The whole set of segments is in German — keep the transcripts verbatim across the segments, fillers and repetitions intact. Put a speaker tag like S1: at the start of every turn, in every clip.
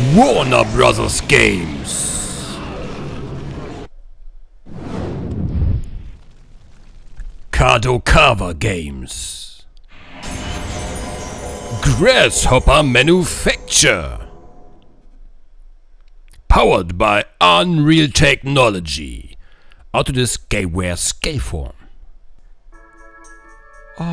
S1: Warner Brothers Games. Kadokawa Games. Grasshopper Manufacture. Powered by Unreal Technology. Autodesk Gameware Scaleform. Oh.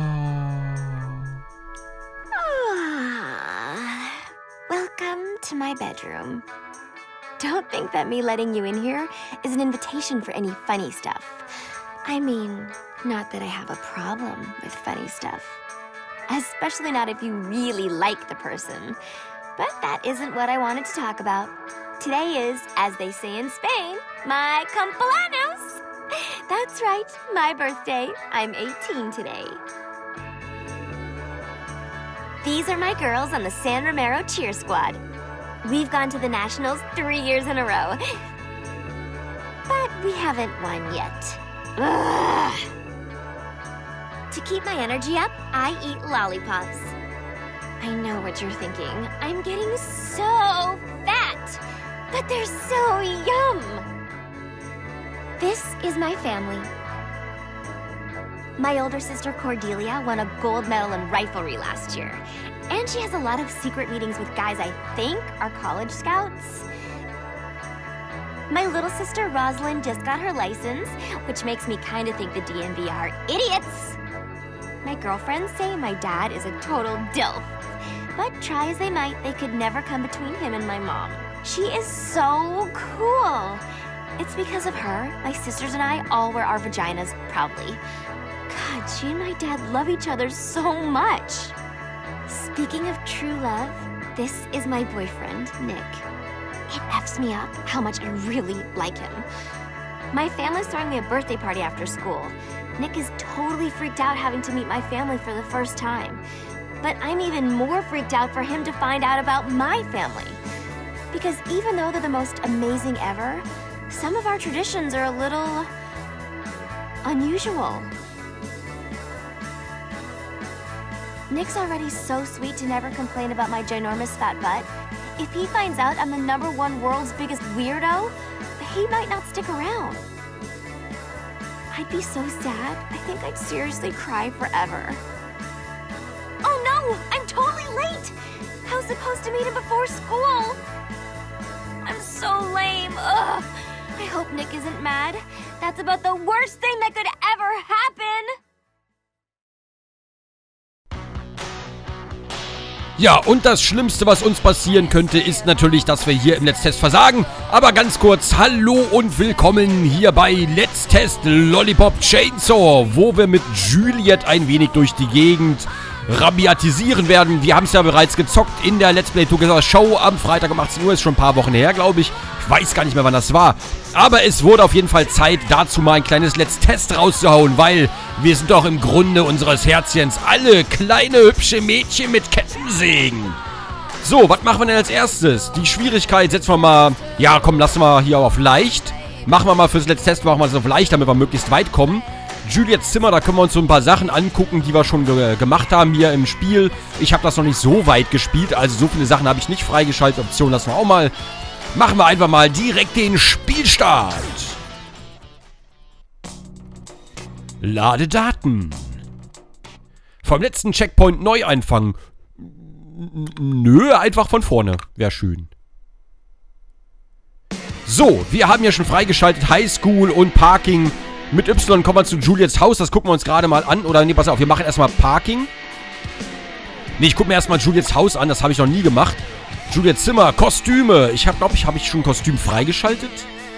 S2: Ah, welcome to my bedroom. Don't think that me letting you in here is an invitation for any funny stuff. I mean, not that I have a problem with funny stuff. Especially not if you really like the person. But that isn't what I wanted to talk about. Today is, as they say in Spain, my cumpleaños. That's right, my birthday. I'm eighteen today. These are my girls on the San Romero cheer squad. We've gone to the Nationals three years in a row. But we haven't won yet. Ugh. To keep my energy up, I eat lollipops. I know what you're thinking. I'm getting so fat, but they're so yum. This is my family. My older sister Cordelia won a gold medal in riflery last year. And she has a lot of secret meetings with guys I think are college scouts. My little sister Rosalind just got her license, which makes me kind of think the D M V are idiots. My girlfriends say my dad is a total dilf. But try as they might, they could never come between him and my mom. She is so cool. It's because of her, my sisters and I all wear our vaginas proudly. God, she and my dad love each other so much. Speaking of true love, this is my boyfriend, Nick. It F's me up how much I really like him. My family's throwing me a birthday party after school. Nick is totally freaked out having to meet my family for the first time. But I'm even more freaked out for him to find out about my family. Because even though they're the most amazing ever, some of our traditions are a little unusual. Nick's already so sweet to never complain about my ginormous fat butt. If he finds out I'm the number one world's biggest weirdo, he might not stick around. I'd be so sad. I think I'd seriously cry forever. Oh no! I'm totally late! I was supposed to meet him before school. I'm so lame. Ugh. I hope Nick isn't mad. That's about the worst thing that could ever happen.
S1: Ja, und das Schlimmste, was uns passieren könnte, ist natürlich, dass wir hier im Let's Test versagen. Aber ganz kurz, hallo und willkommen hier bei Let's Test Lollipop Chainsaw, wo wir mit Juliet ein wenig durch die Gegend rabiatisieren werden. Wir haben es ja bereits gezockt in der Let's Play Together Show am Freitag um achtzehn Uhr. Ist schon ein paar Wochen her, glaube ich. Ich weiß gar nicht mehr, wann das war. Aber es wurde auf jeden Fall Zeit, dazu mal ein kleines Let's Test rauszuhauen, weil wir sind doch im Grunde unseres Herzchens alle kleine, hübsche Mädchen mit Kettensägen. So, was machen wir denn als erstes? Die Schwierigkeit setzen wir mal... Ja, komm, lassen wir hier auf leicht. Machen wir mal fürs Let's Test, machen wir es auf leicht, damit wir möglichst weit kommen. Juliets Zimmer, da können wir uns so ein paar Sachen angucken, die wir schon ge gemacht haben hier im Spiel. Ich habe das noch nicht so weit gespielt, also so viele Sachen habe ich nicht freigeschaltet. Option lassen wir auch mal. Machen wir einfach mal direkt den Spielstart. Lade Daten. Vom letzten Checkpoint neu einfangen. Nö, einfach von vorne. Wäre schön. So, wir haben ja schon freigeschaltet Highschool und Parking. Mit Y kommen wir zu Juliets Haus. Das gucken wir uns gerade mal an. Oder nee, pass auf, wir machen erstmal Parking. Nee, ich gucke mir erstmal Juliets Haus an. Das habe ich noch nie gemacht. Juliets Zimmer, Kostüme. Ich habe, glaube ich, habe ich schon ein Kostüm freigeschaltet?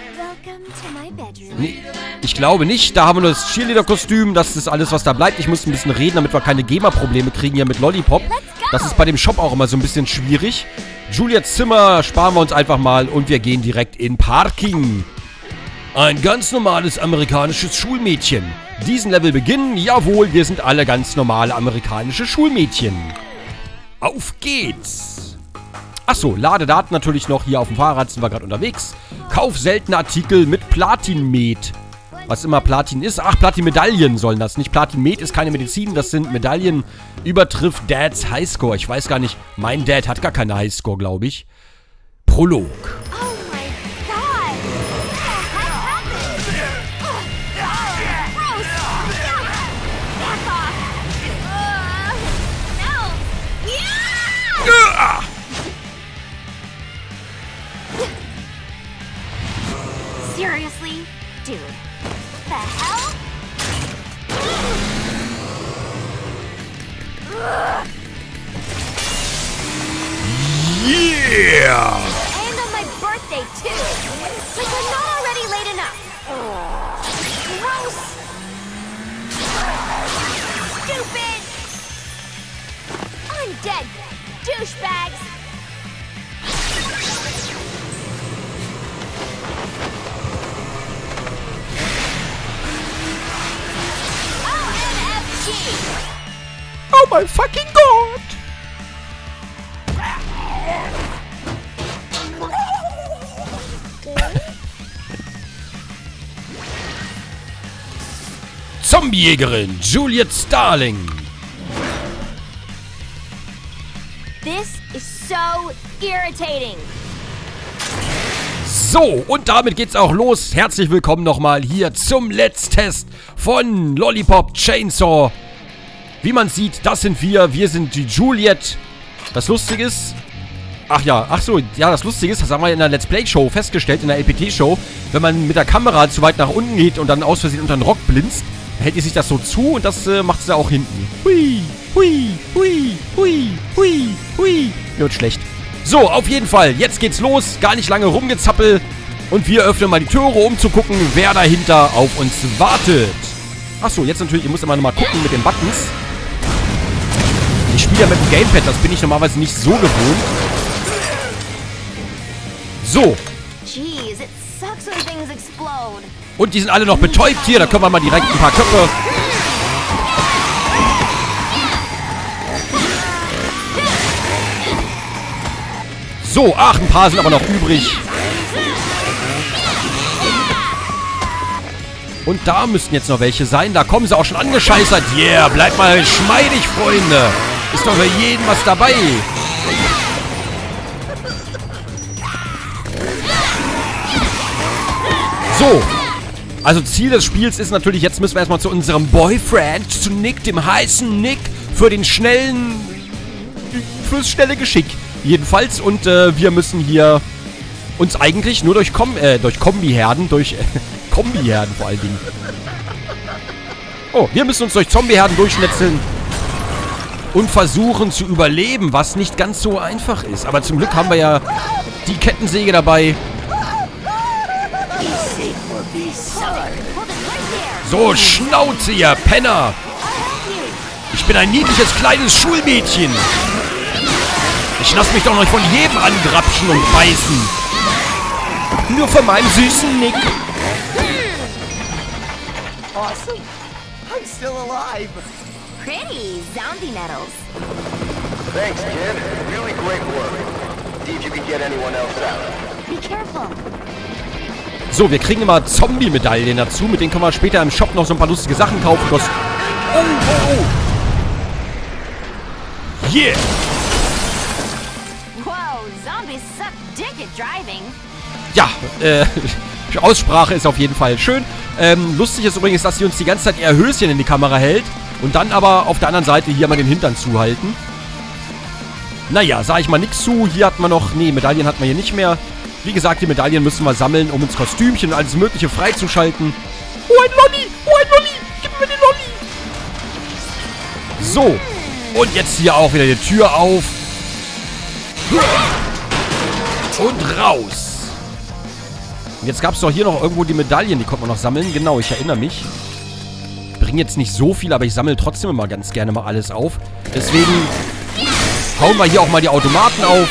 S1: Nee, ich glaube nicht. Da haben wir nur das Cheerleader-Kostüm. Das ist alles, was da bleibt. Ich muss ein bisschen reden, damit wir keine GEMA-Probleme kriegen hier mit Lollipop. Das ist bei dem Shop auch immer so ein bisschen schwierig. Juliets Zimmer sparen wir uns einfach mal und wir gehen direkt in Parking. Ein ganz normales amerikanisches Schulmädchen. Diesen Level beginnen, jawohl, wir sind alle ganz normale amerikanische Schulmädchen. Auf geht's! Achso, Ladedaten natürlich noch. Hier auf dem Fahrrad sind wir gerade unterwegs. Kauf seltene Artikel mit Platinmet. Was immer Platin ist. Ach, Platin-Medaillen sollen das. Nicht Platin-Met ist keine Medizin, das sind Medaillen. Übertrifft Dads Highscore. Ich weiß gar nicht, mein Dad hat gar keine Highscore, glaube ich. Prolog.
S2: Oh my god! What the heck happened? Ugh. Gross! Back off! Ugh. No! Yeah!
S1: Ah!
S2: Seriously? Dude. The hell? Ugh.
S1: Yeah!
S2: And on my birthday, too! Like I'm not already late enough! Gross! Stupid! Undead douchebags! O M F G!
S1: Oh my fucking god! Zombiejägerin Juliet Starling.
S2: This is so irritating.
S1: So, und damit geht's auch los. Herzlich willkommen nochmal hier zum Let's Test von Lollipop Chainsaw. Wie man sieht, das sind wir. Wir sind die Juliet. Das Lustige ist... Ach ja, ach so, ja, das Lustige ist, das haben wir in der Let's Play Show festgestellt, in der L P T-Show. Wenn man mit der Kamera zu weit nach unten geht und dann aus Versehen unter den Rock blinzt, hält ihr sich das so zu und das äh, macht es ja auch hinten. Hui, hui, hui, hui, hui, hui. Wird schlecht. So, auf jeden Fall, jetzt geht's los. Gar nicht lange rumgezappel. Und wir öffnen mal die Türe, um zu gucken, wer dahinter auf uns wartet. Achso, jetzt natürlich, ihr müsst immer noch mal gucken mit den Buttons. Ich spiele ja mit dem Gamepad, das bin ich normalerweise nicht so gewohnt. So.
S2: Jeez, it sucks when things explode.
S1: Und die sind alle noch betäubt hier. Da können wir mal direkt ein paar Köpfe. So, ach, ein paar sind aber noch übrig. Und da müssten jetzt noch welche sein. Da kommen sie auch schon angescheißert. Yeah, bleibt mal geschmeidig, Freunde. Ist doch für jeden was dabei. So. Also Ziel des Spiels ist natürlich, jetzt müssen wir erstmal zu unserem Boyfriend, zu Nick, dem heißen Nick, für den schnellen, fürs schnelle Geschick. Jedenfalls, und äh, wir müssen hier uns eigentlich nur durch, Kom äh, durch Kombiherden, durch äh, Kombiherden vor allen Dingen. Oh, wir müssen uns durch Zombieherden durchschnetzeln und versuchen zu überleben, was nicht ganz so einfach ist. Aber zum Glück haben wir ja die Kettensäge dabei. So, Schnauze, ihr Penner! Ich bin ein niedliches kleines Schulmädchen. Ich lass mich doch noch nicht von jedem angrapschen und beißen. Nur von meinem süßen Nick.
S3: Awesome. I'm still alive.
S2: Pretty zombie nettles.
S4: Thanks, kid. Really great work. See if you can get anyone else out.
S2: Be careful.
S1: So, wir kriegen immer Zombie-Medaillen dazu. Mit denen können wir später im Shop noch so ein paar lustige Sachen kaufen. Das oh, oh, oh. Yeah.
S2: Whoa, zombies suck dick at driving.
S1: Ja, äh, Aussprache ist auf jeden Fall schön. Ähm, lustig ist übrigens, dass sie uns die ganze Zeit ihr Höschen in die Kamera hält und dann aber auf der anderen Seite hier mal den Hintern zuhalten. Naja, sag ich mal nichts zu. Hier hat man noch, nee, Medaillen hat man hier nicht mehr. Wie gesagt, die Medaillen müssen wir sammeln, um ins Kostümchen und alles Mögliche freizuschalten. Oh, ein Lolli! Oh, ein Lolli! Gib mir den Lolli! So. Und jetzt hier auch wieder die Tür auf. Und raus. Und jetzt gab es doch hier noch irgendwo die Medaillen, die konnte man noch sammeln. Genau, ich erinnere mich. Bringe jetzt nicht so viel, aber ich sammle trotzdem immer ganz gerne mal alles auf. Deswegen hauen wir hier auch mal die Automaten auf.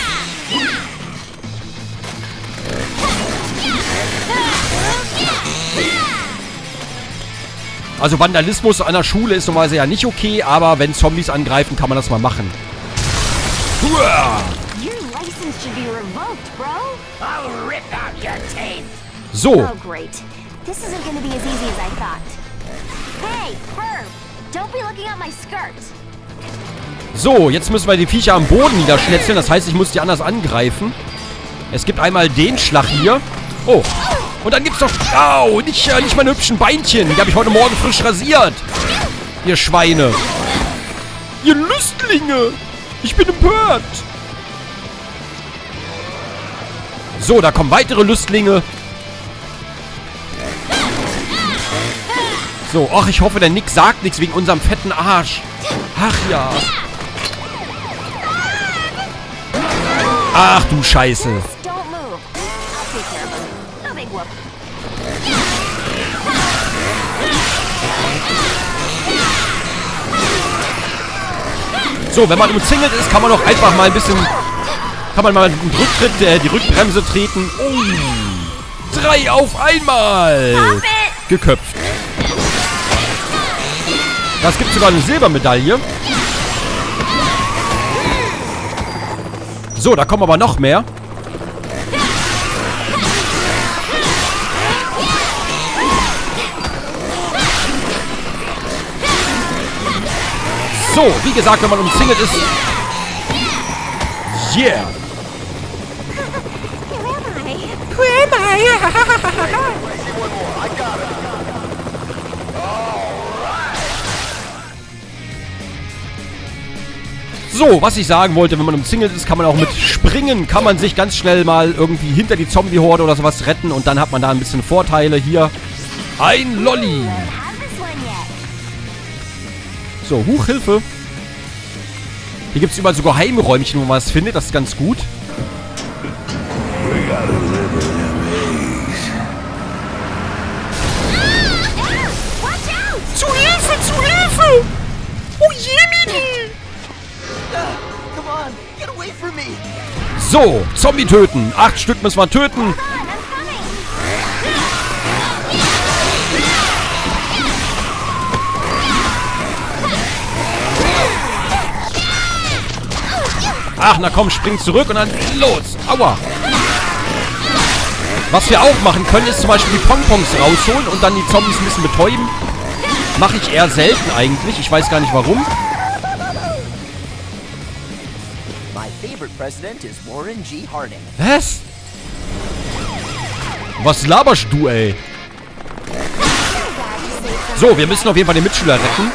S1: Also Vandalismus an der Schule ist normalerweise ja nicht okay, aber wenn Zombies angreifen, kann man das mal machen. Huah!
S2: Your license should be revoked, bro.
S3: I'll rip out your teeth.
S1: So,
S2: Oh, great. This isn't gonna be as easy as I thought. Hey, Herb! Don't be looking at my skirt.
S1: so, jetzt müssen wir die Viecher am Boden niederschnetzeln. Das heißt, ich muss die anders angreifen. Es gibt einmal den Schlag hier. Oh. Und dann gibt's noch... Au, nicht, äh, nicht meine hübschen Beinchen. Die habe ich heute Morgen frisch rasiert. Ihr Schweine. Ihr Lüstlinge. Ich bin empört. So, da kommen weitere Lüstlinge. So, ach, ich hoffe, der Nick sagt nichts wegen unserem fetten Arsch. Ach ja. Ach du Scheiße. So, wenn man umzingelt ist, kann man doch einfach mal ein bisschen... Kann man mal einen Rücktritt, äh, die Rückbremse treten. Oh, drei auf einmal. Geköpft. Das gibt sogar eine Silbermedaille. So, da kommen aber noch mehr. So, wie gesagt, wenn man umzingelt ist... Yeah! So, was ich sagen wollte, wenn man umzingelt ist, kann man auch mit Springen, kann man sich ganz schnell mal irgendwie hinter die Zombie-Horde oder sowas retten und dann hat man da ein bisschen Vorteile. Hier ein Lolli. So, Huch, Hilfe. Hier gibt es überall so geheime Räumchen, wo man was findet. Das ist ganz gut.
S3: Zu Hilfe, zu Hilfe! Oh Jemini! Come on, get away from me!
S1: So, Zombie töten. Acht Stück müssen wir töten. Ach, na komm, spring zurück und dann los. Aua. Was wir auch machen können, ist zum Beispiel die Pompons rausholen und dann die Zombies ein bisschen betäuben. Mache ich eher selten eigentlich. Ich weiß gar nicht warum. Was? Was laberst du, ey? So, wir müssen auf jeden Fall den Mitschüler retten.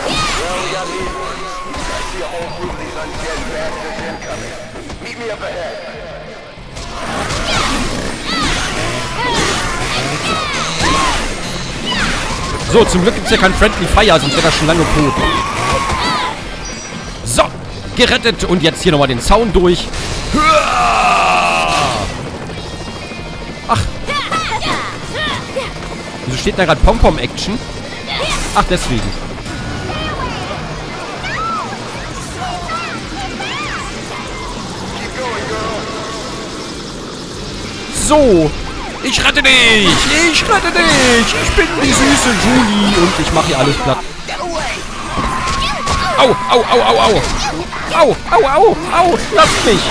S1: So, zum Glück gibt es ja kein Friendly Fire, sonst wäre das schon lange tot. So, gerettet. Und jetzt hier nochmal den Zaun durch. Ach. Wieso steht da gerade Pom-Pom-Action? Ach, deswegen. So. Ich rette dich! Ich rette dich! Ich bin die süße Julie und ich mache hier alles platt. Au, au, au, au, au! Au, au, au, au! Lasst mich!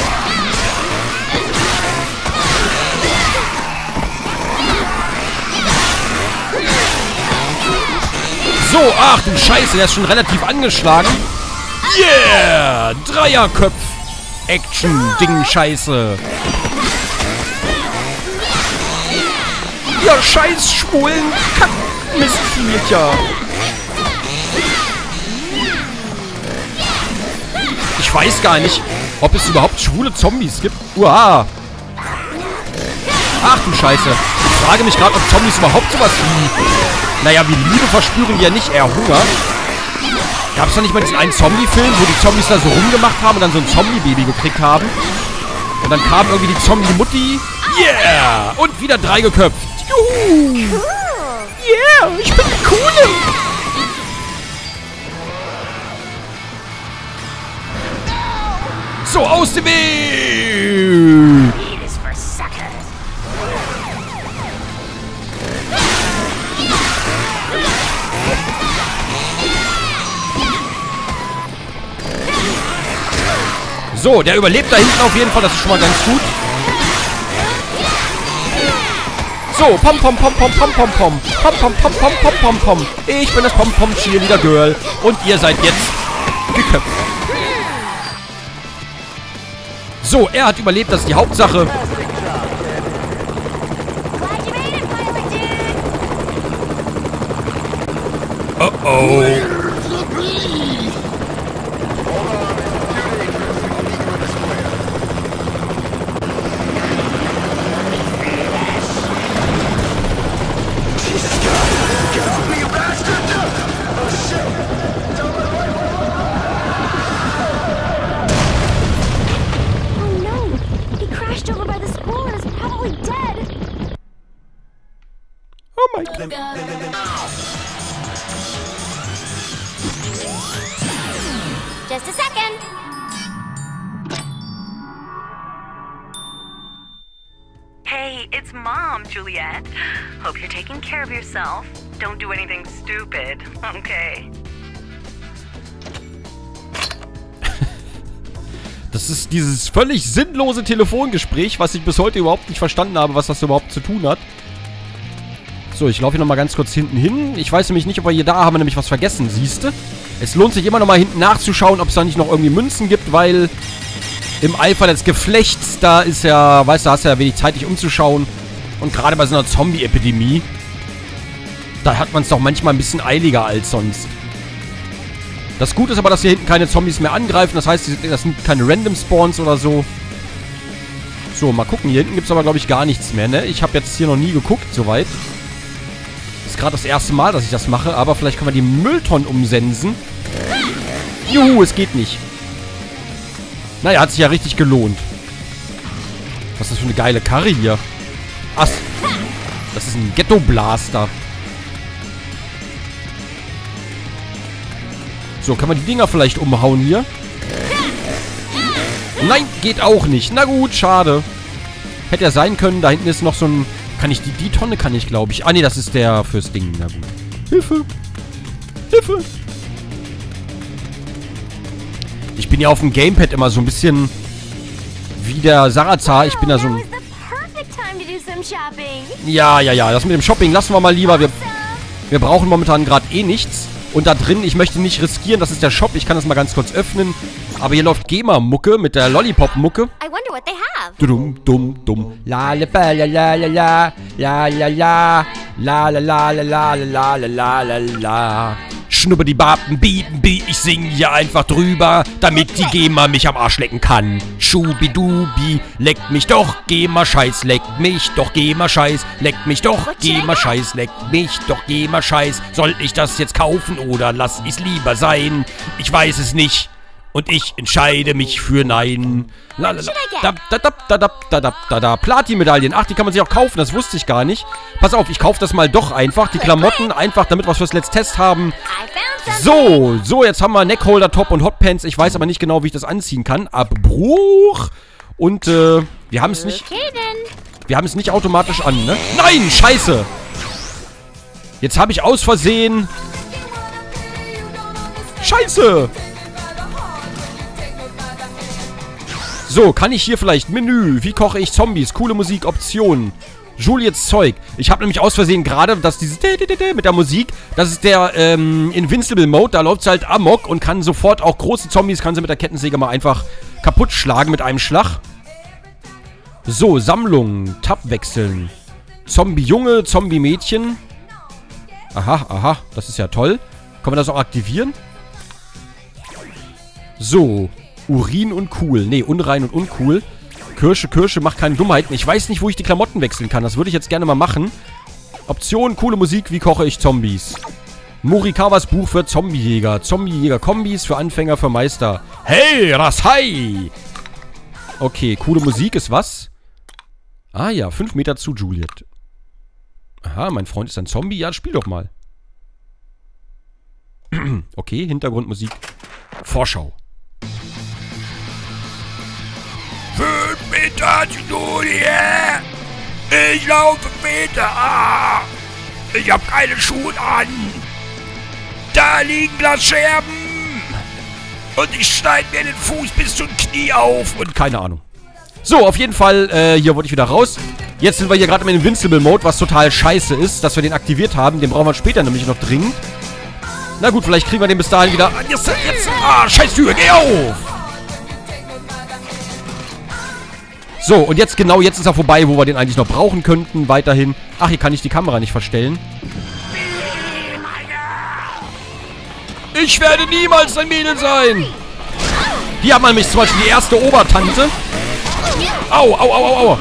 S1: So, ach du Scheiße, der ist schon relativ angeschlagen. Yeah! Dreierköpf! Action, Ding, Scheiße! Ja, scheiß schwulen Kackmistviecher. Ich weiß gar nicht, ob es überhaupt schwule Zombies gibt. Uah. Ach du Scheiße. Ich frage mich gerade, ob Zombies überhaupt sowas wie... Naja, wie Liebe verspüren die ja nicht, eher Hunger. Gab es da nicht mal diesen einen Zombie-Film, wo die Zombies da so rumgemacht haben und dann so ein Zombie-Baby gekriegt haben? Und dann kam irgendwie die Zombie-Mutti. Yeah! Und wieder drei geköpft. Juhu! Yeah, ich bin die Coole! So, aus dem Weg! So, der überlebt da hinten auf jeden Fall, das ist schon mal ganz gut. So, pom pom pom pom pom pom pom. Pom pom pom pom pom pom pom. Ich bin das Pom Pom Cheerleader Girl. Und ihr seid jetzt geköpft. So, er hat überlebt, das ist die Hauptsache.
S2: Just a second.
S5: Hey, it's Mom, Juliet. Hope you're taking care of yourself. Don't do anything stupid, okay?
S1: Das ist dieses völlig sinnlose Telefongespräch, was ich bis heute überhaupt nicht verstanden habe, was das überhaupt zu tun hat. So, ich laufe hier nochmal ganz kurz hinten hin. Ich weiß nämlich nicht, ob wir hier da haben wir nämlich was vergessen, siehste. Es lohnt sich immer nochmal hinten nachzuschauen, ob es da nicht noch irgendwie Münzen gibt, weil im Eifer des Geflechts, da ist ja, weißt du, hast ja wenig Zeit, dich umzuschauen. Und gerade bei so einer Zombie-Epidemie, da hat man es doch manchmal ein bisschen eiliger als sonst. Das Gute ist aber, dass hier hinten keine Zombies mehr angreifen. Das heißt, das sind keine Random Spawns oder so. So, mal gucken. Hier hinten gibt es aber, glaube ich, gar nichts mehr, ne? Ich habe jetzt hier noch nie geguckt, soweit. Ist gerade das erste Mal, dass ich das mache. Aber vielleicht können wir die Mülltonnen umsensen. Juhu, es geht nicht. Naja, hat sich ja richtig gelohnt. Was ist das für eine geile Karre hier? Ach, das ist ein Ghetto-Blaster. So, kann man die Dinger vielleicht umhauen hier? Nein, geht auch nicht. Na gut, schade. Hätte ja sein können. Da hinten ist noch so ein... Kann ich die... Die Tonne kann ich, glaube ich. Ah, nee, das ist der fürs Ding. Na gut. Hilfe. Hilfe. Ich bin ja auf dem Gamepad immer so ein bisschen... Wie der Sarazar. Ich bin da so ein... Ja, ja, ja. Das mit dem Shopping lassen wir mal lieber. Wir, wir brauchen momentan gerade eh nichts. Und da drin, ich möchte nicht riskieren, das ist der Shop. Ich kann das mal ganz kurz öffnen. Aber hier läuft GEMA-Mucke mit der Lollipop-Mucke. Dumm, dumm, dumm. La la la la la la la la la la la la la la la la la la. Schnubber die Baben, bieben, bi, ich sing hier einfach drüber, damit die GEMA mich am Arsch lecken kann. Schubidubi, leckt mich doch, GEMA-Scheiß, leckt mich doch, GEMA-Scheiß, leckt mich doch, GEMA-Scheiß, leckt mich doch, GEMA-Scheiß. Soll ich das jetzt kaufen oder lass ich's lieber sein? Ich weiß es nicht. Und ich entscheide mich für Nein. Lalala. Da, da, da, da, da, da, da, da, da. Platin-Medaillen. Ach, die kann man sich auch kaufen. Das wusste ich gar nicht. Pass auf, ich kaufe das mal doch einfach. Die Klamotten einfach, damit wir es fürs Let's Test haben. So, so, jetzt haben wir Neckholder, Top und Hotpants. Ich weiß aber nicht genau, wie ich das anziehen kann. Abbruch. Und, äh, wir haben es nicht... Wir haben es nicht automatisch an, ne? Nein, scheiße. Jetzt habe ich aus Versehen... Scheiße. So, kann ich hier vielleicht Menü, wie koche ich Zombies, coole Musik, Optionen, Juliets Zeug. Ich habe nämlich aus Versehen gerade, dass dieses mit der Musik, das ist der ähm, Invincible Mode, da läuft es halt amok und kann sofort auch große Zombies, kann sie mit der Kettensäge mal einfach kaputt schlagen mit einem Schlag. So, Sammlung, Tab wechseln, Zombie-Junge, Zombie-Mädchen. Aha, aha, das ist ja toll. Können wir das auch aktivieren? So, Urin und cool. Nee, unrein und uncool. Kirsche, Kirsche, macht keine Dummheiten. Ich weiß nicht, wo ich die Klamotten wechseln kann. Das würde ich jetzt gerne mal machen. Option, coole Musik, wie koche ich Zombies? Morikawas Buch für Zombiejäger. Zombiejäger-Kombis für Anfänger, für Meister. Hey, Rasai! Okay, coole Musik ist was? Ah ja, fünf Meter zu Juliet. Aha, mein Freund ist ein Zombie. Ja, spiel doch mal. Okay, Hintergrundmusik. Vorschau. Fünf Meter zu Juliet! Ich laufe Meter! Ah, ich habe keine Schuhe an! Da liegen Glasscherben! Und ich schneide mir den Fuß bis zum Knie auf! Und keine Ahnung. So, auf jeden Fall, äh, hier wollte ich wieder raus. Jetzt sind wir hier gerade im Invincible Mode, was total scheiße ist, dass wir den aktiviert haben. Den brauchen wir später nämlich noch dringend. Na gut, vielleicht kriegen wir den bis dahin wieder... Jetzt, jetzt, ah, scheiß Tür, geh auf! So, und jetzt genau, jetzt ist er vorbei, wo wir den eigentlich noch brauchen könnten, weiterhin. Ach, hier kann ich die Kamera nicht verstellen. Ich werde niemals ein Mädel sein! Hier haben wir nämlich zum Beispiel die erste Obertante. Au, au, au, au, au.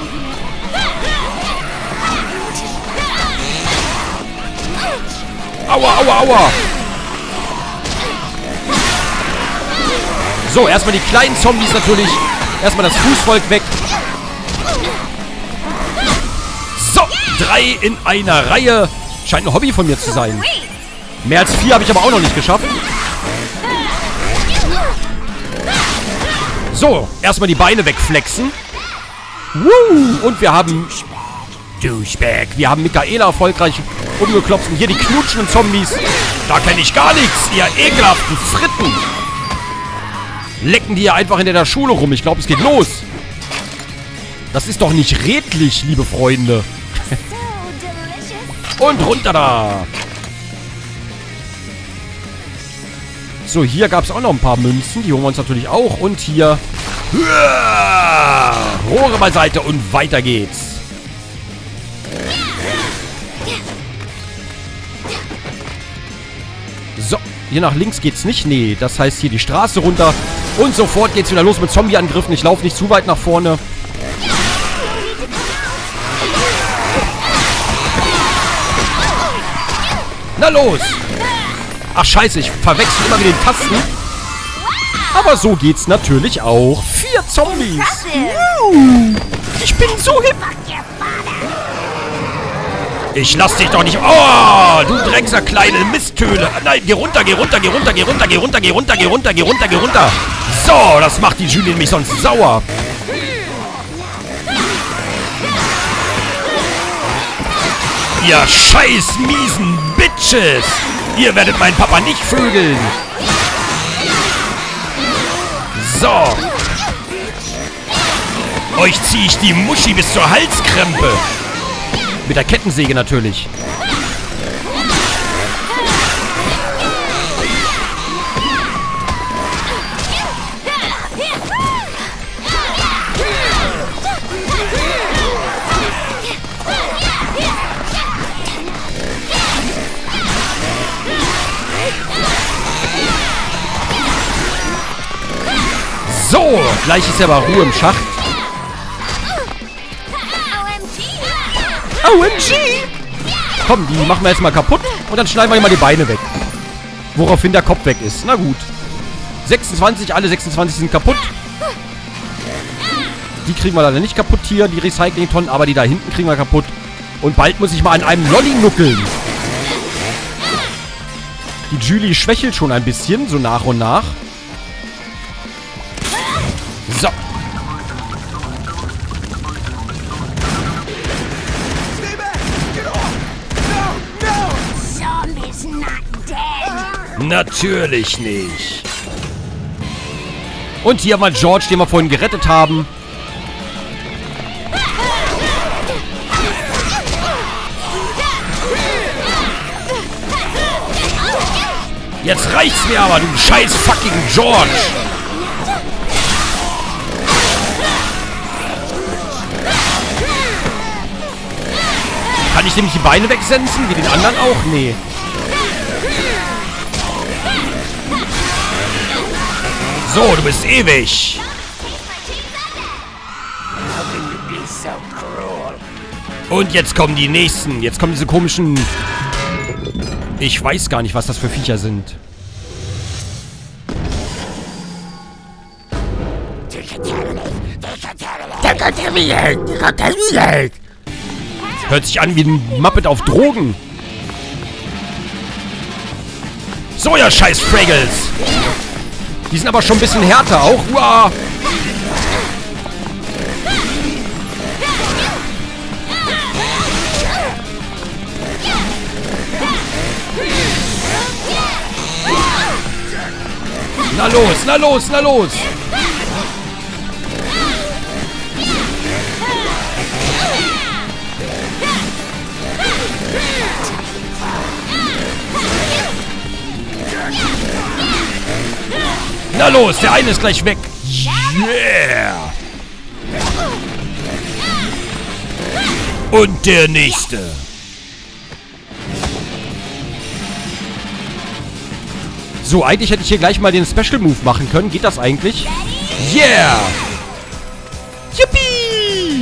S1: Aua, aua, aua. So, erstmal die kleinen Zombies natürlich. Erstmal das Fußvolk weg. So, drei in einer Reihe. Scheint ein Hobby von mir zu sein. Mehr als vier habe ich aber auch noch nicht geschafft. So, erstmal die Beine wegflexen. Woo! Und wir haben... Douchebag. Wir haben Michaela erfolgreich umgeklopft. Und hier die knutschenden Zombies. Da kenne ich gar nichts. Ihr ekelhaften Fritten. Lecken die ja einfach in der Schule rum. Ich glaube, es geht los. Das ist doch nicht redlich, liebe Freunde. Und runter da. So, hier gab es auch noch ein paar Münzen. Die holen wir uns natürlich auch. Und hier... Rohre beiseite und weiter geht's. So, hier nach links geht's nicht. Nee, das heißt hier die Straße runter. Und sofort geht's wieder los mit Zombie-Angriffen. Ich laufe nicht zu weit nach vorne. Na los! Ach scheiße, ich verwechsel immer mit den Tasten. Aber so geht's natürlich auch. Vier Zombies. Uh, ich bin so hip. Ich lass dich doch nicht... Oh, du Dreckser kleine Misthöhle. Nein, geh runter, geh runter, geh runter, geh runter, geh runter, geh runter, geh runter, geh runter, geh runter. So, das macht die Julie nämlich sonst sauer. Ihr scheiß miesen Bitches. Ihr werdet meinen Papa nicht vögeln. So. Euch ziehe ich die Muschi bis zur Halskrempe. Mit der Kettensäge natürlich. So, gleich ist ja aber Ruhe im Schacht. O M G! Komm, die machen wir jetzt mal kaputt und dann schneiden wir hier mal die Beine weg. Woraufhin der Kopf weg ist. Na gut. sechsundzwanzig, alle sechsundzwanzig sind kaputt. Die kriegen wir leider nicht kaputt hier, die Recycling-Tonnen, aber die da hinten kriegen wir kaputt. Und bald muss ich mal an einem Lolli nuckeln. Die Julie schwächelt schon ein bisschen, so nach und nach. So. Natürlich nicht. Und hier haben wir George, den wir vorhin gerettet haben. Jetzt reicht's mir aber, du scheiß fucking George. Kann ich nämlich die Beine wegsensen, wie den anderen auch? Nee. So, du bist ewig. Und jetzt kommen die nächsten. Jetzt kommen diese komischen... Ich weiß gar nicht, was das für Viecher sind. Hört sich an wie ein Muppet auf Drogen. So, ja, scheiß Fraggles. Die sind aber schon ein bisschen härter auch. Uah. Na los, na los, na los. Na los, der eine ist gleich weg. Yeah. Und der nächste. So, eigentlich hätte ich hier gleich mal den Special Move machen können. Geht das eigentlich? Yeah! Yippie!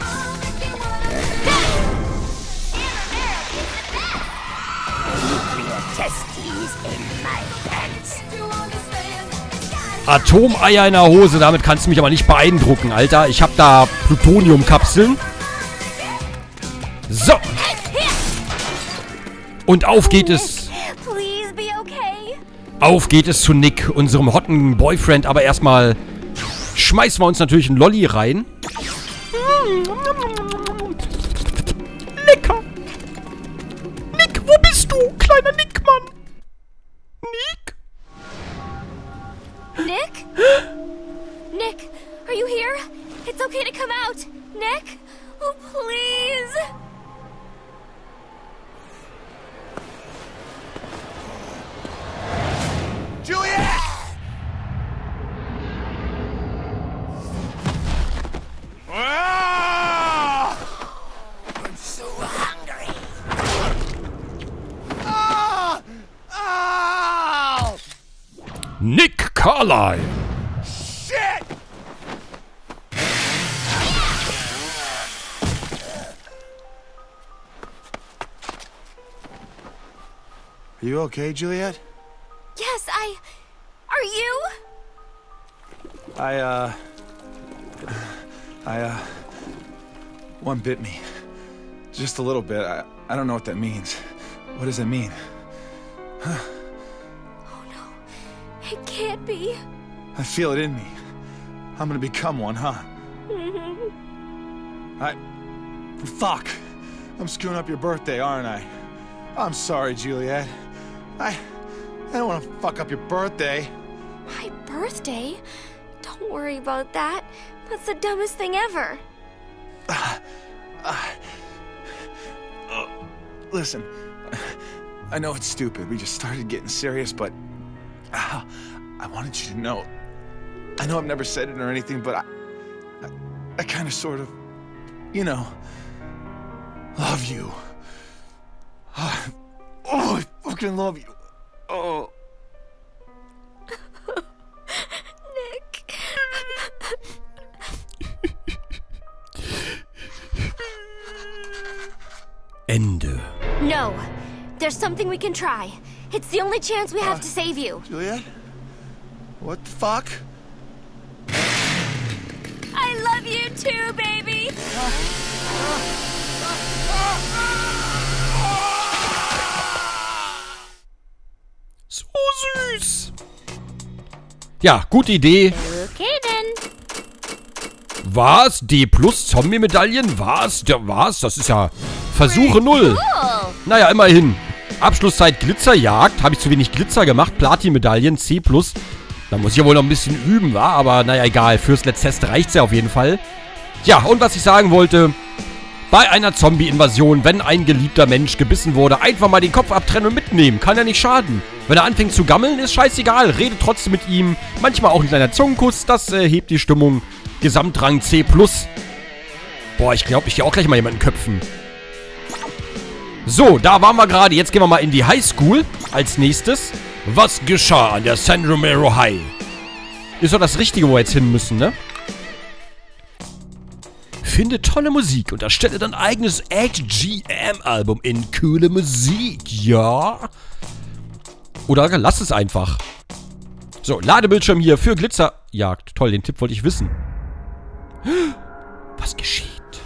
S1: Atomeier in der Hose, damit kannst du mich aber nicht beeindrucken, Alter. Ich habe da Plutoniumkapseln. So. Und auf geht es.
S2: Please be okay.
S1: Auf geht es zu Nick, unserem hotten Boyfriend. Aber erstmal schmeißen wir uns natürlich einen Lolli rein. Lecker. Nick, wo bist du? Kleiner Nick-Mann. Nick?
S2: Nick? Nick, are you here? It's okay to come out. Nick? Oh, please.
S3: Juliet! Ah! I'm so hungry. Ah! Ah!
S1: Nick Carlisle.
S3: Shit! Are you okay, Juliet?
S2: Yes, I... Are you?
S3: I, uh... I, uh... One bit me. Just a little bit. I, I don't know what that means. What does it mean? Huh?
S2: Oh, no. It can't be.
S3: I feel it in me. I'm gonna become one, huh? I... Fuck. I'm screwing up your birthday, aren't I? I'm sorry, Juliet. I... I don't want to fuck up your birthday.
S2: My birthday? Don't worry about that. That's the dumbest thing ever.
S3: Uh, uh, uh, listen, I know it's stupid. We just started getting serious, but uh, I wanted you to know. I know I've never said it or anything, but I, I, I kind of, sort of, you know, love you. Uh, oh, I fucking love you. Oh.
S2: Nick.
S1: Ende.
S2: No. There's something we can try. It's the only chance we have
S3: Uh,
S2: to save you.
S3: Juliet? What the fuck?
S2: I love you too, baby.
S1: So süß. Ja, gute Idee.
S2: Okay, then.
S1: Was? D plus Zombie-Medaillen? Was? Der, was? Das ist ja Versuche null.
S2: Cool.
S1: Naja, immerhin. Abschlusszeit Glitzerjagd. Habe ich zu wenig Glitzer gemacht. Platin-Medaillen, C plus. Da muss ich ja wohl noch ein bisschen üben, wa? Aber naja, egal. Fürs Let's Test reicht's ja auf jeden Fall. Ja, und was ich sagen wollte. Bei einer Zombie-Invasion, wenn ein geliebter Mensch gebissen wurde, einfach mal den Kopf abtrennen und mitnehmen. Kann ja nicht schaden. Wenn er anfängt zu gammeln, ist scheißegal. Redet trotzdem mit ihm. Manchmal auch ein kleiner Zungenkuss. Das äh, hebt die Stimmung. Gesamtrang C plus. Boah, ich glaube, ich gehe auch gleich mal jemanden köpfen. So, da waren wir gerade. Jetzt gehen wir mal in die Highschool. Als nächstes. Was geschah an der San Romero High? Ist doch das Richtige, wo wir jetzt hin müssen, ne? Finde tolle Musik und erstelle dein eigenes H G M-Album in coole Musik, ja? Oder lass es einfach. So, Ladebildschirm hier für Glitzerjagd. Toll, den Tipp wollte ich wissen. Was geschieht?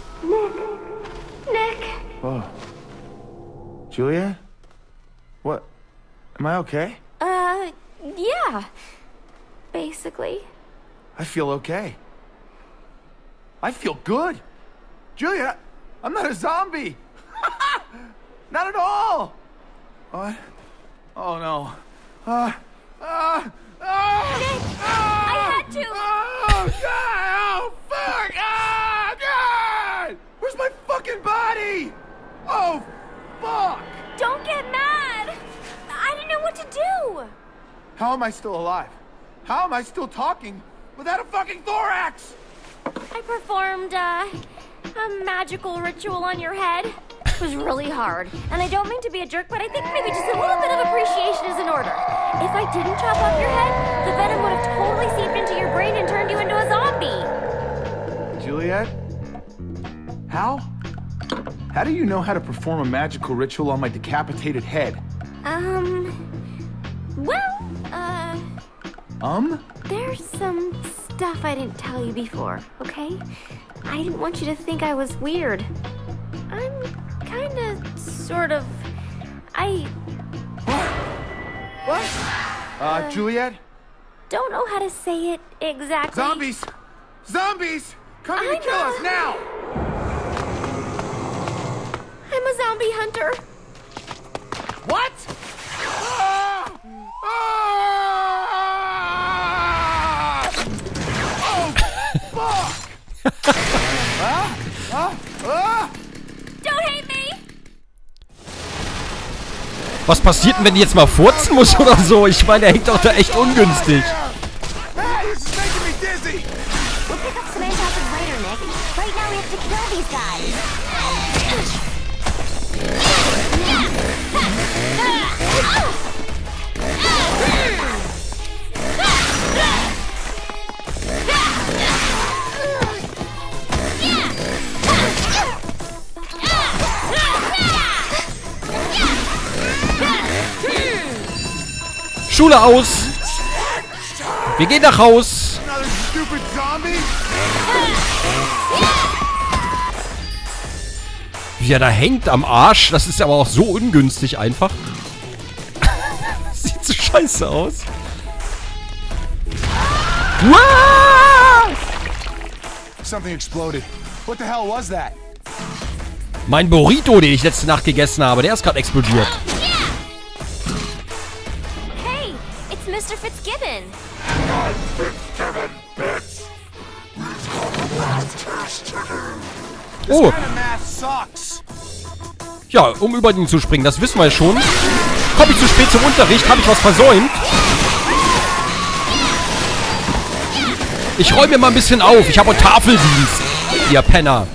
S2: Nick.
S3: Oh. Juliet? What? Am I okay?
S2: Uh, yeah. Basically.
S3: I feel okay. I feel good. Juliet, I'm not a zombie. Not at all. What? Oh no. Uh, uh, uh,
S2: Nick,
S3: uh,
S2: I had to.
S3: Oh, God. Oh, fuck. Oh, God. Where's my fucking body? Oh, fuck.
S2: Don't get mad. I didn't know what to do.
S3: How am I still alive? How am I still talking without a fucking thorax?
S2: I performed, uh, a magical ritual on your head. It was really hard. And I don't mean to be a jerk, but I think maybe just a little bit of appreciation is in order. If I didn't chop off your head, the venom would have totally seeped into your brain and turned you into a zombie.
S3: Juliet? How? How do you know how to perform a magical ritual on my decapitated head?
S2: Um, well, uh...
S3: Um?
S2: There's some stuff I didn't tell you before, okay? I didn't want you to think I was weird. I'm kinda, sort of, I
S3: What? Uh, Juliet?
S2: don't know how to say it exactly.
S3: Zombies! Zombies! Coming to
S2: I
S3: kill
S2: know.
S3: us now!
S2: I'm a zombie hunter.
S3: What? Ah! Ah! Oh, fuck! Huh? Huh? Ah!
S2: Don't hate me.
S1: Was passiert denn, wenn die jetzt mal furzen muss oder so? Ich meine, der hängt doch da echt ungünstig.
S3: Hey, this is making me dizzy!
S2: We'll pick up some antacids later, Nick. Right now we have to kill these guys.
S1: Schule aus. Wir gehen nach Haus.
S3: Another stupid zombie?
S1: Wie er da hängt am Arsch. Das ist aber auch so ungünstig einfach. Sieht so scheiße aus. Uah!
S3: Something exploded. What the hell was that?
S1: Mein Burrito, den ich letzte Nacht gegessen habe, der ist gerade explodiert.
S2: Hey, it's Mister Fitzgibbon.
S1: Oh,
S3: Kind of math sucks.
S1: ja, um über ihn zu springen, das wissen wir schon. Komme ich zu spät zum Unterricht? Habe ich was versäumt? Ich räume mir mal ein bisschen auf. Ich habe auch Tafeldienst. Ihr Penner.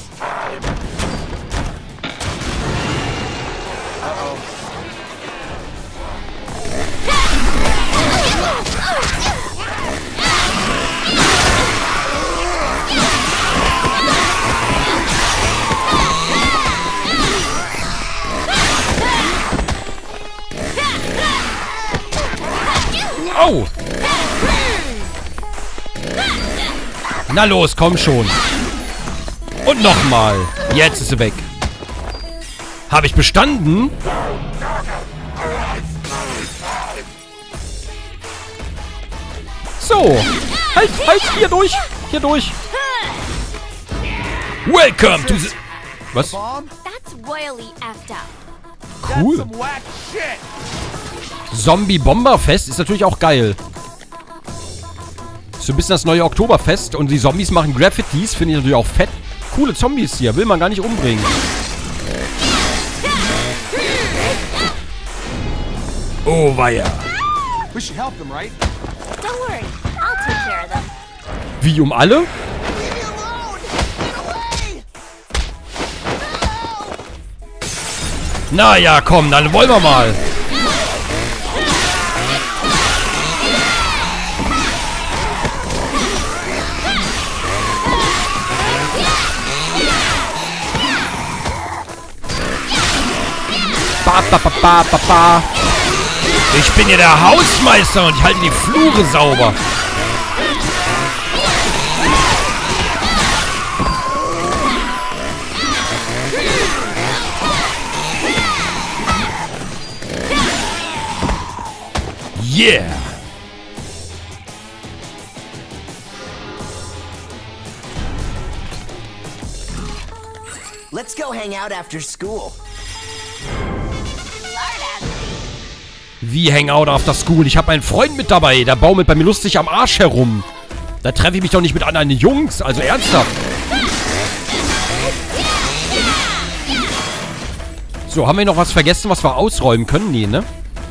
S1: Oh! Na los, komm schon. Und nochmal. Jetzt ist sie weg. Habe ich bestanden? So. Halt, halt, hier durch. Hier durch. Welcome to the... Was?
S3: Bomb?
S2: That's royally effed up.
S1: Cool.
S3: Some whack shit.
S1: Zombie-Bomberfest ist natürlich auch geil. So ein bisschen das neue Oktoberfest. Und die Zombies machen Graffitis. Finde ich natürlich auch fett. Coole Zombies hier. Will man gar nicht umbringen. Oh, weia.
S3: We should help them, right?
S2: Don't worry, I'll take care of them.
S1: Wie, um alle? Na ja, komm, dann wollen wir mal. Ba, ba, ba, ba, ba, ba. Ich bin hier der Hausmeister und ich halte die Flure sauber. Yeah!
S6: Let's go hang out after school.
S1: Wie Hangout after School? Ich habe einen Freund mit dabei, der baumelt bei mir lustig am Arsch herum. Da treffe ich mich doch nicht mit anderen Jungs, also ernsthaft. So, haben wir noch was vergessen, was wir ausräumen können? Nee, ne?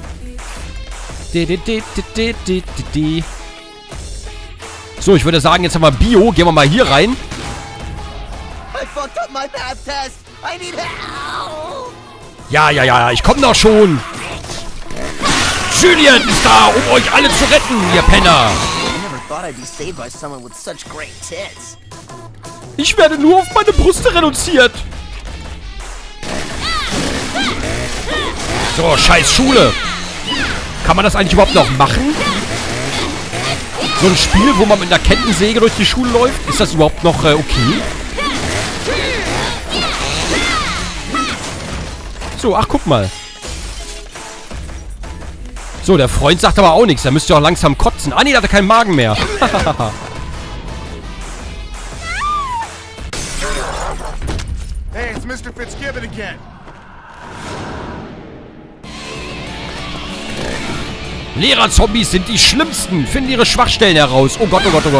S1: So, ich würde sagen, jetzt haben wir Bio. Gehen wir mal hier rein.
S6: I fucked up my math test. I need help.
S1: Ja, ja, ja, ich komme doch schon. Juliet ist da, um euch alle zu retten, ihr Penner.
S6: I never thought I'd be saved by someone with such great tits.
S1: Ich werde nur auf meine Brüste reduziert. So, scheiß Schule. Kann man das eigentlich überhaupt noch machen? So ein Spiel, wo man mit einer Kettensäge durch die Schule läuft? Ist das überhaupt noch äh, okay? So, ach, guck mal. So, der Freund sagt aber auch nichts. Er müsste ja auch langsam kotzen. Ah, nee, der hatte keinen Magen mehr.
S3: Hey, it's Mister Fitzgibbon again.
S1: Lehrer-Zombies sind die schlimmsten. Finden ihre Schwachstellen heraus. Oh Gott, oh Gott, oh Gott.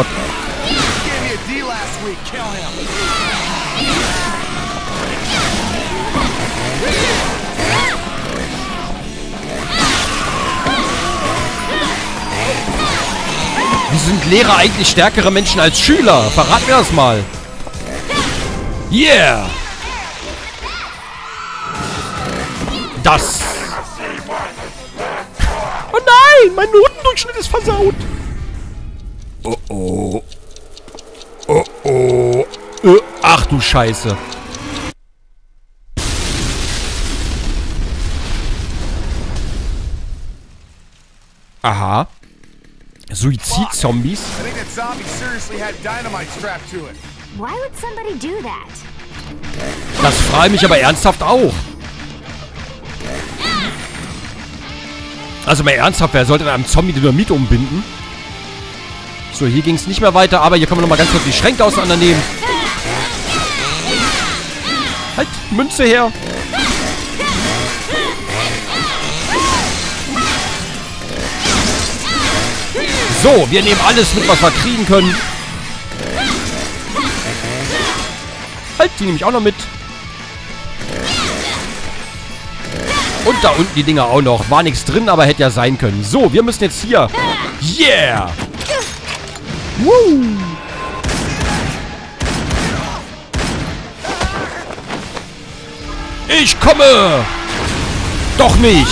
S1: Wieso sind Lehrer eigentlich stärkere Menschen als Schüler? Verrat mir das mal. Yeah! Das. Oh nein, mein Notendurchschnitt ist versaut. Oh oh. Oh oh. Äh, ach du Scheiße. Aha. Suizid-Zombies?
S3: I think that zombie seriously had dynamite strapped to it.
S2: Why would somebody do that?
S1: Das frage ich mich aber ernsthaft auch. Also mal ernsthaft, wer sollte in einem Zombie Dynamit umbinden? So, hier ging es nicht mehr weiter, aber hier können wir nochmal ganz kurz die Schränke auseinandernehmen. Halt, Münze her. So, wir nehmen alles mit, was wir kriegen können. Halt, die nehme ich auch noch mit. Und da unten die Dinger auch noch. War nichts drin, aber hätte ja sein können. So, wir müssen jetzt hier... Yeah! Woo! Ich komme! Doch nicht!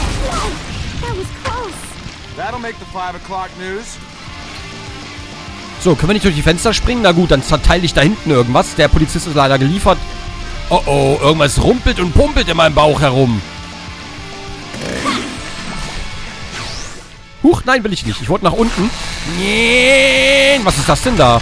S3: That'll make the five o'clock news.
S1: So, können wir nicht durch die Fenster springen? Na gut, dann zerteile ich da hinten irgendwas. Der Polizist ist leider geliefert. Oh oh, irgendwas rumpelt und pumpelt in meinem Bauch herum. Huch, nein, will ich nicht. Ich wollte nach unten. Nee, was ist das denn da?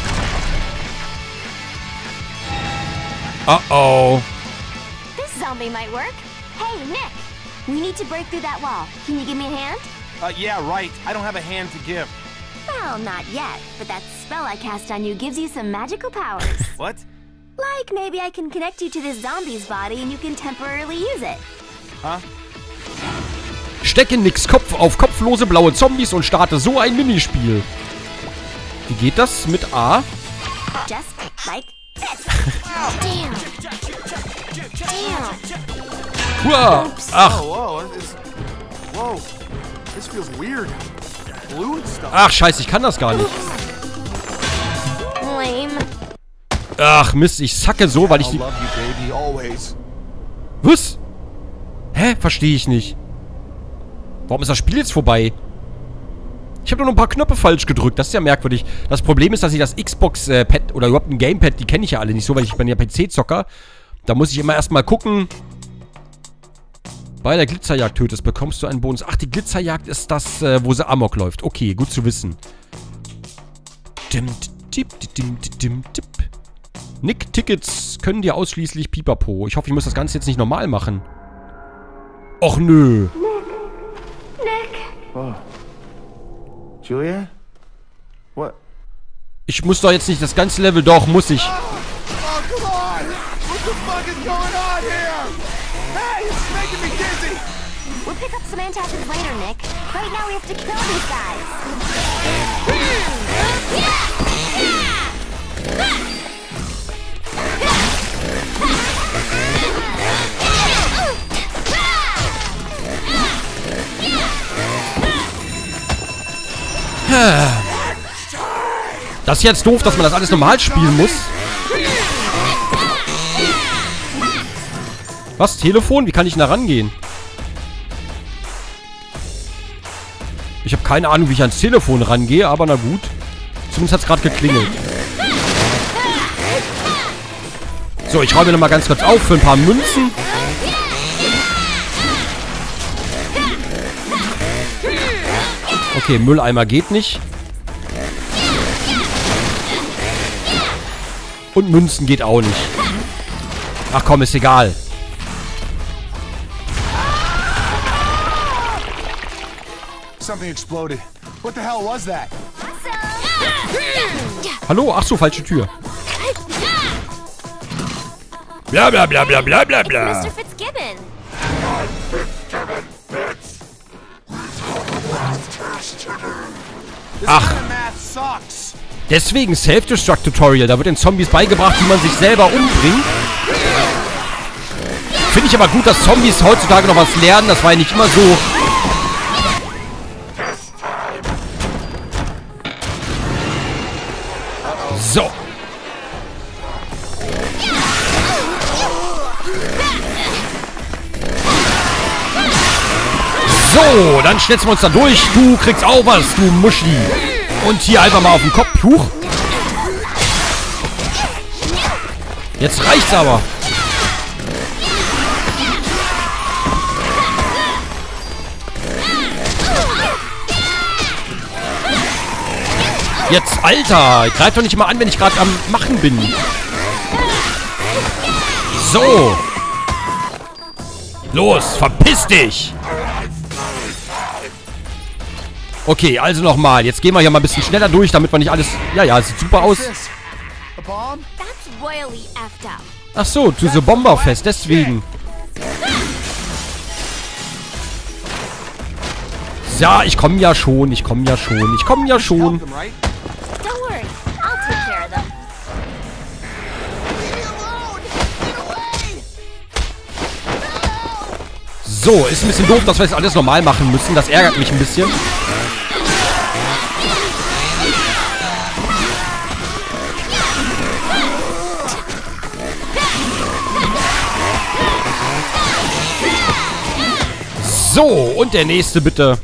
S1: Oh oh.
S2: This zombie might work. Hey, Nick! We need to break through that wall. Can you give me a hand?
S3: Uh, yeah, right. I don't have a hand to give.
S2: Well, not yet, but that spell I cast on you gives you some magical powers.
S3: What?
S2: Like, maybe I can connect you to this zombie's body and you can temporarily use it.
S3: Huh?
S1: Stecke nix Kopf auf kopflose blaue Zombies und starte so ein Minispiel. Wie geht das mit A?
S2: Just like this. Damn. Damn.
S1: Uah. Ach,
S3: Oh, whoa. This is... Whoa. This feels weird. Blue and stuff.
S1: ach, scheiße, ich kann das gar nicht.
S2: Lame.
S1: Ach, Mist, ich sacke so, weil ich die...
S3: I'll love you, baby, always.
S1: Was? Hä? Verstehe ich nicht. Warum ist das Spiel jetzt vorbei? Ich habe nur noch ein paar Knöpfe falsch gedrückt. Das ist ja merkwürdig. Das Problem ist, dass ich das Xbox-Pad äh, oder überhaupt ein Gamepad, die kenne ich ja alle nicht so, weil ich bin ja P C-Zocker. Da muss ich immer erstmal gucken. Bei der Glitzerjagd tötest, bekommst du einen Bonus. Ach, die Glitzerjagd ist das, äh, wo sie Amok läuft. Okay, gut zu wissen. Dim, dim, dim, dim, dim. Nick-Tickets können dir ausschließlich Pipapo. Ich hoffe, ich muss das Ganze jetzt nicht normal machen. Och, nö.
S3: Oh. Julia? What?
S1: Ich muss doch jetzt nicht das ganze Level... Doch, muss ich.
S3: Oh, come on! What the fuck is going on here? Hey, it's making me dizzy!
S2: We'll pick up some antacids later, Nick. Right now we have to kill these guys.
S1: Das ist jetzt doof, dass man das alles normal spielen muss. Was? Telefon? Wie kann ich denn da rangehen? Ich habe keine Ahnung, wie ich ans Telefon rangehe, aber na gut. Zumindest hat es gerade geklingelt. So, ich räume nochmal ganz kurz auf für ein paar Münzen. Okay, Mülleimer geht nicht. Und Münzen geht auch nicht. Ach komm, ist egal.
S3: Something exploded. What the hell was that?
S1: Hallo? Ach so, falsche Tür. Bla bla bla bla bla bla bla.
S2: Mister Fitzgibbon.
S1: Ach. Deswegen Self-Destruct-Tutorial. Da wird den Zombies beigebracht, wie man sich selber umbringt. Finde ich aber gut, dass Zombies heutzutage noch was lernen. Das war ja nicht immer so. So. So, dann schnitzen wir uns da durch. Du kriegst auch was, du Muschli. Und hier einfach mal auf den Kopf. Huch. Jetzt reicht's aber. Jetzt, Alter. Greif doch nicht mal an, wenn ich gerade am Machen bin. So. Los, verpiss dich. Okay, also nochmal. Jetzt gehen wir hier mal ein bisschen schneller durch, damit wir nicht alles... Ja, ja, sieht super aus.
S2: That's royally effed up.
S1: Ach so, to the Bomberfest, deswegen. Ja, ich komme ja schon, ich komme ja schon, ich komme ja schon.
S2: Don't worry, I'll take care of them.
S1: So, ist ein bisschen doof, dass wir jetzt alles normal machen müssen. Das ärgert mich ein bisschen. So, und der nächste bitte.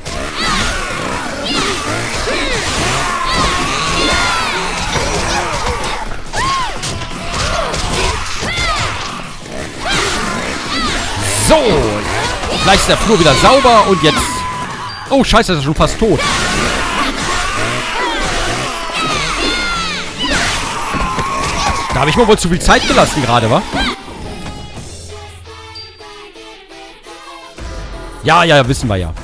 S1: So, gleich ist der Flur wieder sauber und jetzt... Oh, scheiße, ist er schon fast tot. Da habe ich mir wohl zu viel Zeit gelassen gerade, wa? Ja, ja, wissen wir ja.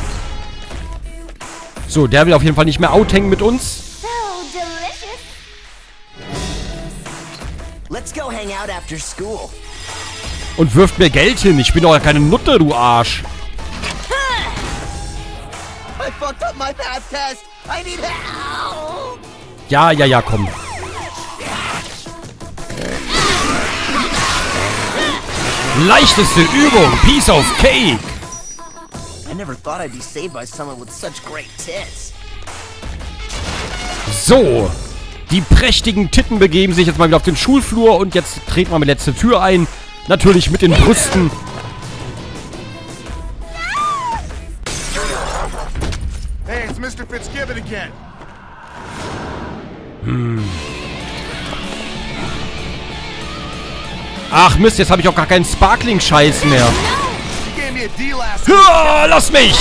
S1: So, der will auf jeden Fall nicht mehr outhängen mit uns.
S2: So delicious.
S6: Let's go hang out after school.
S1: Und wirft mir Geld hin. Ich bin doch keine Nutte, du Arsch.
S6: I fucked up my math test. I need help.
S1: Ja, ja, ja, komm. Leichteste Übung. Piece of Cake.
S6: I never thought I'd be saved by someone with such great tits.
S1: So. Die prächtigen Titten begeben sich jetzt mal wieder auf den Schulflur. Und jetzt treten wir mit letzte Tür ein. Natürlich mit den Brüsten.
S3: Hey, it's Mister Fitzgibbon again.
S1: Hm. Ach Mist, jetzt habe ich auch gar keinen Sparkling-Scheiß mehr. Ja, lass mich!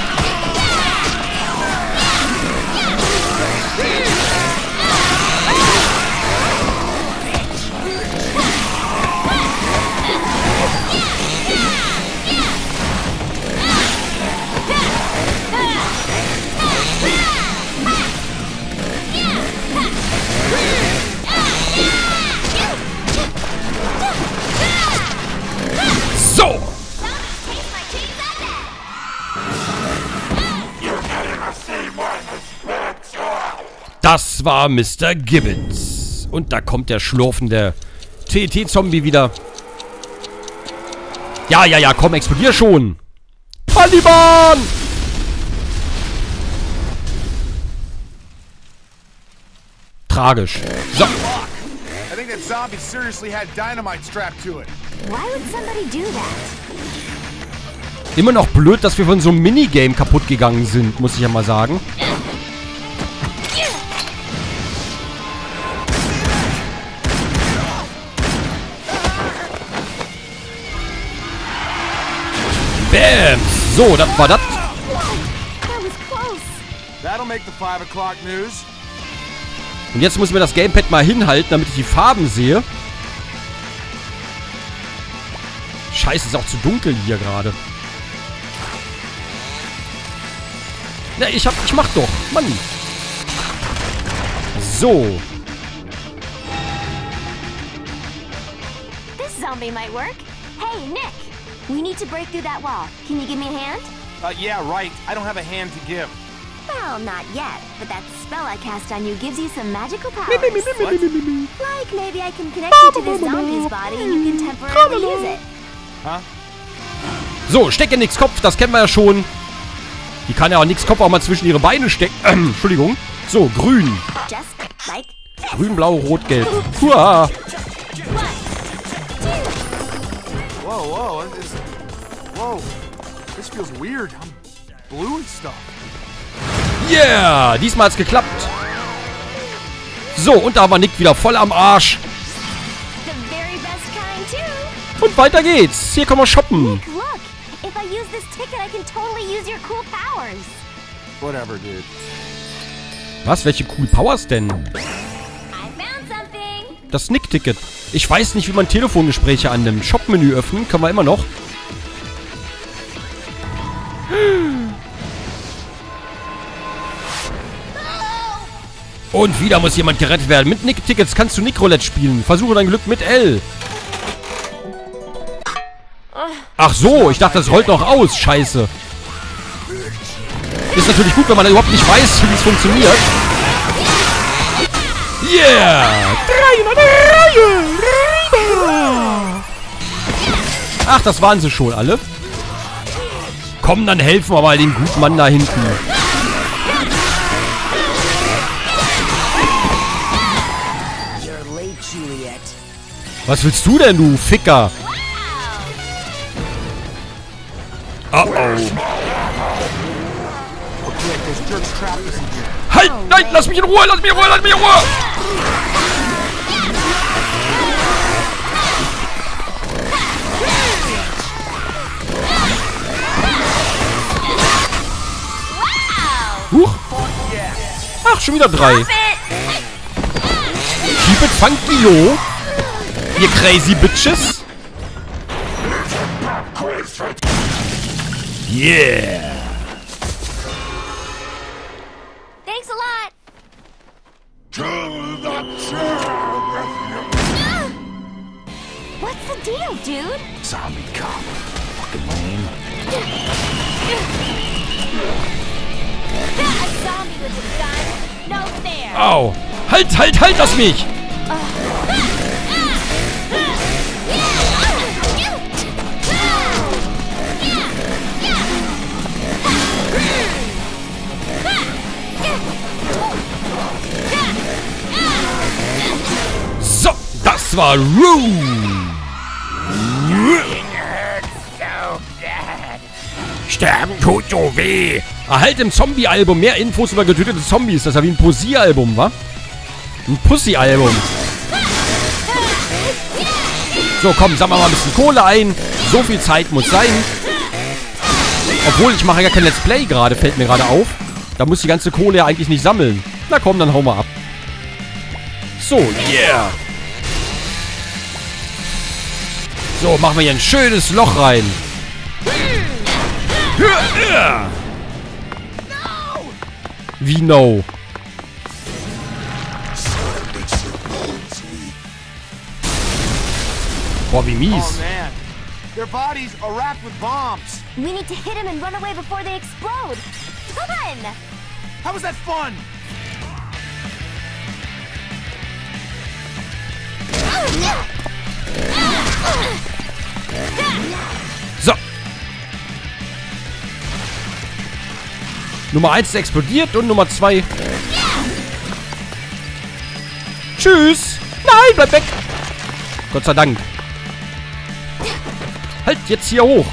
S1: So! Das war Mister Gibbons. Und da kommt der schlurfende T T-Zombie wieder. Ja, ja, ja, komm, explodier schon. Taliban! Tragisch. So.
S3: I think that zombie seriously had dynamite strapped to it.
S2: Why would somebody do that?
S1: Immer noch blöd, dass wir von so einem Minigame kaputt gegangen sind, muss ich ja mal sagen. Bams! So, das war das.
S2: That was close.
S3: That'll make the five o'clock news.
S1: Und jetzt müssen wir das Gamepad mal hinhalten, damit ich die Farben sehe. Scheiße, ist auch zu dunkel hier gerade. Na, ich hab... Ich mach doch. Mann. So.
S2: This zombie might work. Hey, Nick! We need to break through that wall. Can you give me a hand?
S7: Uh, yeah, right. I don't have a hand to give.
S2: Well, not yet, but that spell I cast on you gives you some magical powers. Like maybe I can connect you to this zombie's body and you can temporarily use it.
S7: Huh?
S1: So, stecke nix Kopf, das kennen wir ja schon. Die kann ja auch nix Kopf auch mal zwischen ihre Beine stecken. Ähm, Entschuldigung. So, grün.
S2: Just like this.
S1: Grün, blau, rot, gelb. Hua.
S7: Whoa, whoa, this is... Whoa. This feels weird. I'm blue and stuff.
S1: Yeah, diesmal hat's geklappt. So, und da war Nick wieder voll am Arsch.
S2: The very best kind too.
S1: Und weiter geht's. Hier können wir shoppen.
S2: Nick, look. If I use this ticket, I can totally use your cool powers.
S7: Whatever, dude.
S1: Was? Welche cool Powers denn?
S2: I found something.
S1: Das Nick-Ticket. Ich weiß nicht, wie man Telefongespräche annimmt. Shop-Menü öffnen können wir immer noch. Und wieder muss jemand gerettet werden. Mit Nick-Tickets kannst du Nick-Roulette spielen. Versuche dein Glück mit L. Ach so, ich dachte, das rollt noch aus. Scheiße. Ist natürlich gut, wenn man überhaupt nicht weiß, wie es funktioniert. Yeah! Drei in einer Reihe! Ach, das waren sie schon alle. Komm, dann helfen wir mal dem guten Mann da hinten. Was willst du denn, du Ficker? Oh oh. Halt! Nein! Lass mich in Ruhe! Lass mich in Ruhe! Lass mich in Ruhe! Huch! Ach, schon wieder drei. Keep it funky, yo! Ihr crazy bitches! Yeah!
S2: Thanks a lot. What's the deal, dude?
S3: Zombie cop. Fucking lame.
S2: A zombie with a gun? No fair.
S1: Au! Halt, halt, halt, lass mich! So, das war Rue. Sterben tut so weh. Erhalt im Zombie-Album mehr Infos über getötete Zombies. Das ist ja wie ein Poesie-Album, wa? Ein Pussy-Album. So, komm, sammeln wir mal ein bisschen Kohle ein. So viel Zeit muss sein. Obwohl, ich mache ja kein Let's Play gerade, fällt mir gerade auf. Da muss die ganze Kohle ja eigentlich nicht sammeln. Na komm, dann hauen wir ab. So, yeah. So, machen wir hier ein schönes Loch rein. Wie no? Boah, wie mies.
S7: Oh man, their bodies are wrapped with bombs.
S2: We need to hit him and run away before they explode. Come on!
S7: How was that fun?
S1: So. Nummer eins ist explodiert und Nummer zwei. Tschüss. Nein, bleib weg. Gott sei Dank. Halt, jetzt hier hoch.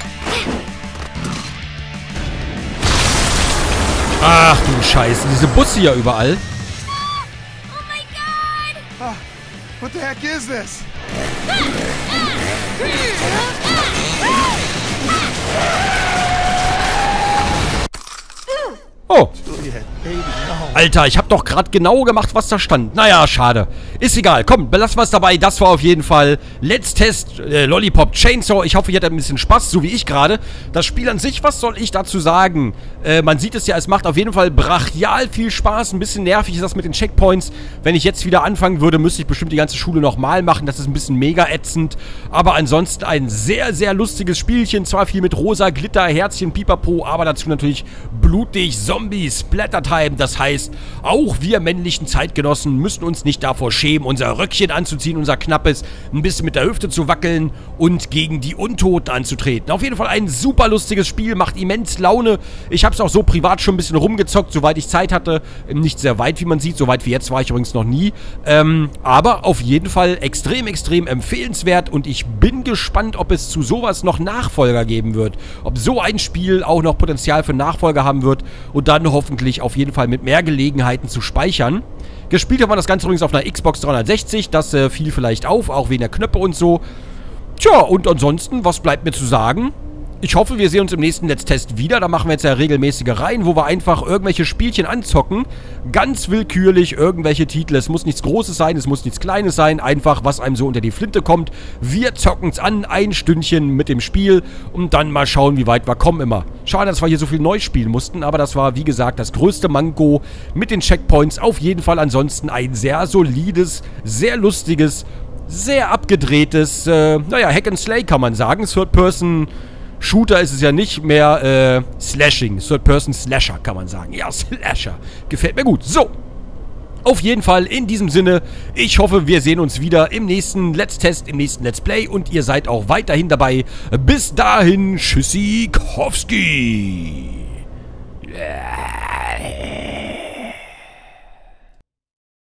S1: Ach du Scheiße, diese Busse hier überall.
S2: Oh my god!
S7: Uh, what the heck is this?
S1: Oh.
S7: Juliet, baby, no.
S1: Alter, ich habe doch gerade genau gemacht, was da stand. Naja, schade. Ist egal. Komm, belassen wir es dabei. Das war auf jeden Fall Let's Test äh, Lollipop Chainsaw. Ich hoffe, ihr hattet ein bisschen Spaß, so wie ich gerade. Das Spiel an sich, was soll ich dazu sagen? Äh, man sieht es ja, es macht auf jeden Fall brachial viel Spaß. Ein bisschen nervig ist das mit den Checkpoints. Wenn ich jetzt wieder anfangen würde, müsste ich bestimmt die ganze Schule nochmal machen. Das ist ein bisschen mega ätzend. Aber ansonsten ein sehr, sehr lustiges Spielchen. Zwar viel mit rosa Glitter, Herzchen, Pipapo, aber dazu natürlich blutig, Zombies, Splatter-Time. Das heißt, auch wir männlichen Zeitgenossen müssen uns nicht davor schämen, unser Röckchen anzuziehen, unser knappes, ein bisschen mit der Hüfte zu wackeln und gegen die Untoten anzutreten. Auf jeden Fall ein super lustiges Spiel, macht immens Laune. Ich habe es auch so privat schon ein bisschen rumgezockt, soweit ich Zeit hatte. Nicht sehr weit, wie man sieht, so weit wie jetzt war ich übrigens noch nie. Ähm, aber auf jeden Fall extrem, extrem empfehlenswert und ich bin gespannt, ob es zu sowas noch Nachfolger geben wird. Ob so ein Spiel auch noch Potenzial für Nachfolger haben wird und dann hoffentlich auf jeden Fall mit mehr Gelegenheiten zu speichern. Gespielt haben wir das Ganze übrigens auf einer Xbox dreihundertsechzig, das äh, fiel vielleicht auf, auch wegen der Knöpfe und so. Tja, und ansonsten, was bleibt mir zu sagen? Ich hoffe, wir sehen uns im nächsten Let's Test wieder. Da machen wir jetzt ja regelmäßige Reihen, wo wir einfach irgendwelche Spielchen anzocken. Ganz willkürlich irgendwelche Titel. Es muss nichts Großes sein, es muss nichts Kleines sein. Einfach, was einem so unter die Flinte kommt. Wir zocken es an, ein Stündchen mit dem Spiel und dann mal schauen, wie weit wir kommen immer. Schade, dass wir hier so viel neu spielen mussten, aber das war, wie gesagt, das größte Manko mit den Checkpoints. Auf jeden Fall ansonsten ein sehr solides, sehr lustiges, sehr abgedrehtes, äh, naja, Hack and Slay kann man sagen. Third-Person Shooter ist es ja nicht mehr, äh, Slashing. Third-Person-Slasher, kann man sagen. Ja, Slasher. Gefällt mir gut. So. Auf jeden Fall, in diesem Sinne, ich hoffe, wir sehen uns wieder im nächsten Let's Test, im nächsten Let's Play und ihr seid auch weiterhin dabei. Bis dahin, Tschüssikowski. Yeah.